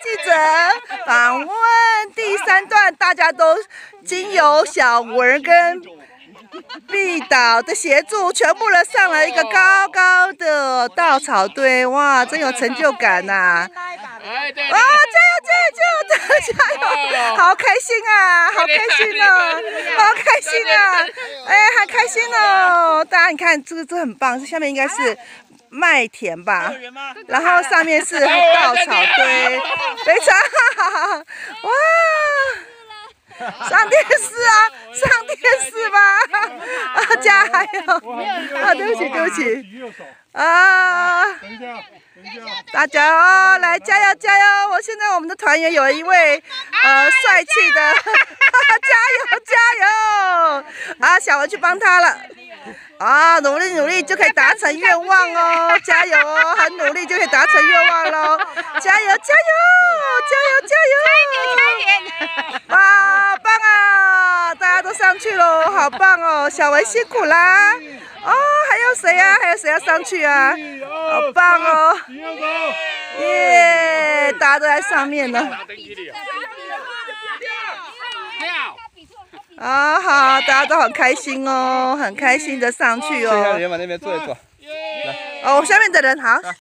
记者访问第3段，大家都经由小文跟毕导的协助，全部人上了一个高高的稻草堆，哇，真有成就感呐！哇，加油！好开心啊，好开心哦，好开心啊！哎，好开心哦！大家你看，这很棒，这下面应该是麦田吧，然后上面是稻草堆，非常好，哇！上电视啊，上电视吧！啊，加油！啊，对不起，啊！大家哦，来加油！现在我们的团员有一位帅气的，加油！啊，小文去帮他了。啊，努力就可以达成愿望哦！加油哦，很努力就可以达成愿望喽！加油！哇，棒啊！大家都上去喽，好棒哦！小文辛苦啦！哦，还有谁啊？还有谁要上去啊？好棒哦！耶，大家都在上面呢。啊，好，大家都很开心哦，很开心的上去哦。 人往那边坐一坐。 哦，下面的人好。